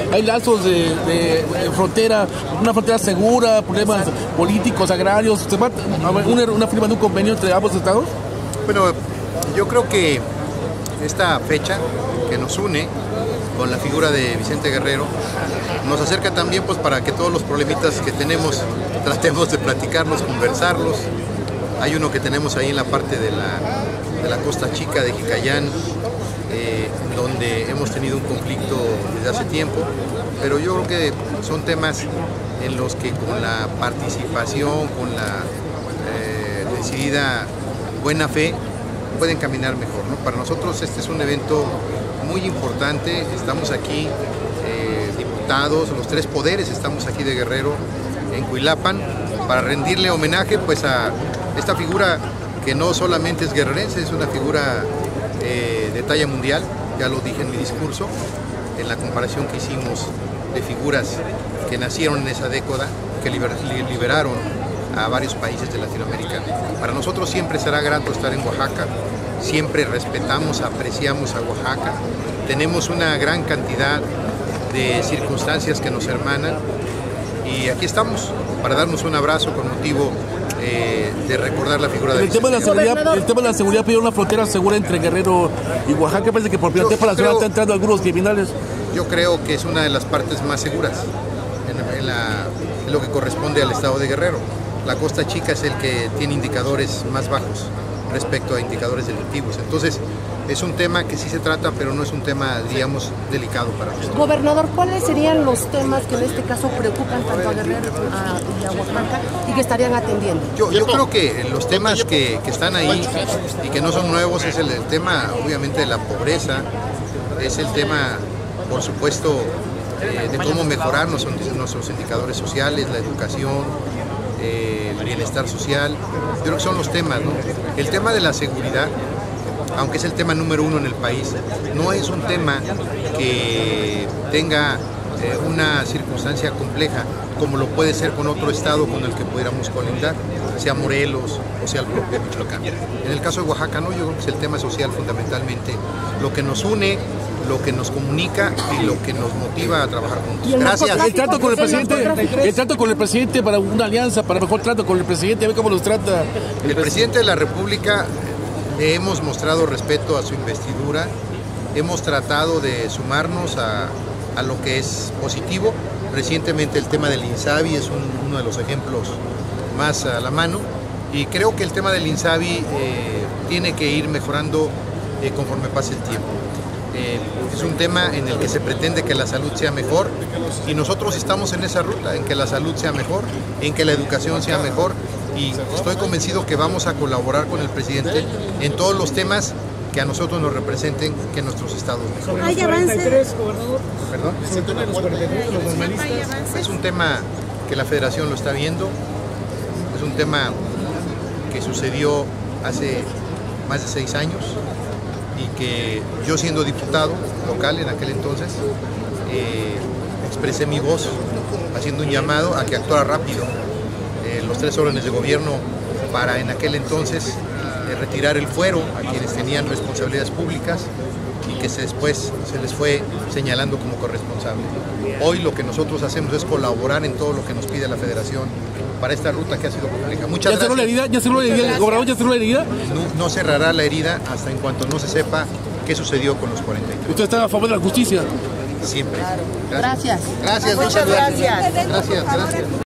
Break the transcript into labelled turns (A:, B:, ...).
A: hay lazos de frontera, una frontera segura, problemas políticos, agrarios. ¿Se va a una firma de un convenio entre ambos estados?
B: Bueno, yo creo que esta fecha que nos une con la figura de Vicente Guerrero nos acerca también pues para que todos los problemitas que tenemos tratemos de platicarlos, conversarlos. Hay uno que tenemos ahí en la parte de la Costa Chica de Jicayán, donde hemos tenido un conflicto desde hace tiempo, pero yo creo que son temas en los que con la participación, con la decidida buena fe, pueden caminar mejor, ¿no? Para nosotros este es un evento muy importante, estamos aquí diputados, los tres poderes estamos aquí de Guerrero, en Cuilapan, para rendirle homenaje pues a esta figura que no solamente es guerrerense, es una figura de talla mundial, ya lo dije en mi discurso, en la comparación que hicimos de figuras que nacieron en esa década, que liberaron a varios países de Latinoamérica. Para nosotros siempre será grato estar en Oaxaca, siempre respetamos, apreciamos a Oaxaca, tenemos una gran cantidad de circunstancias que nos hermanan y aquí estamos para darnos un abrazo con motivo de recordar la figura de
A: el tema de la seguridad, pedir una frontera segura entre Guerrero y Oaxaca. Parece que por primera vez para la ciudad están entrando algunos criminales.
B: Yo creo que es una de las partes más seguras en lo que corresponde al estado de Guerrero. La Costa Chica es el que tiene indicadores más bajos respecto a indicadores delictivos. Entonces, es un tema que sí se trata, pero no es un tema, digamos, delicado para nosotros.
C: Gobernador, ¿cuáles serían los temas que en este caso preocupan tanto a Guerrero y a Oaxaca y que estarían atendiendo?
B: Yo creo que los temas que están ahí y que no son nuevos es el tema, obviamente, de la pobreza, es el tema, por supuesto, de cómo mejorar nuestros indicadores sociales, la educación, el bienestar social. Yo creo que son los temas, ¿no? El tema de la seguridad, aunque es el tema número uno en el país, no es un tema que tenga una circunstancia compleja como lo puede ser con otro estado con el que pudiéramos colindar, sea Morelos o sea el propio Michoacán. En el caso de Oaxaca no, yo creo que es el tema social fundamentalmente lo que nos une, lo que nos comunica y lo que nos motiva a trabajar juntos.
A: Gracias. El trato con el presidente para una alianza, para mejor trato con el presidente, a ver cómo nos trata.
B: El presidente de la República, le hemos mostrado respeto a su investidura, hemos tratado de sumarnos a lo que es positivo. Recientemente el tema del INSABI es uno de los ejemplos más a la mano y creo que el tema del INSABI tiene que ir mejorando conforme pase el tiempo. Es un tema en el que se pretende que la salud sea mejor y nosotros estamos en esa ruta, en que la salud sea mejor, en que la educación sea mejor y estoy convencido que vamos a colaborar con el presidente en todos los temas que a nosotros nos representen, que nuestros estados mejoren.
C: ¿Hay avance?
B: ¿Perdón? Es un tema que la Federación lo está viendo, es un tema que sucedió hace más de 6 años y que yo siendo diputado local en aquel entonces expresé mi voz haciendo un llamado a que actuara rápido los 3 órdenes de gobierno para en aquel entonces retirar el fuero a quienes tenían responsabilidades públicas y que después se les fue señalando como corresponsable. Hoy lo que nosotros hacemos es colaborar en todo lo que nos pide la Federación para esta ruta que ha sido compleja. Muchas gracias.
A: ¿Ya cerró la herida? ¿El gobernador ya cerró la herida?
B: No cerrará la herida hasta en cuanto no se sepa qué sucedió con los 43.
A: ¿Usted está a favor de la justicia?
B: Siempre.
C: Gracias.
B: Gracias, muchas gracias. Gracias.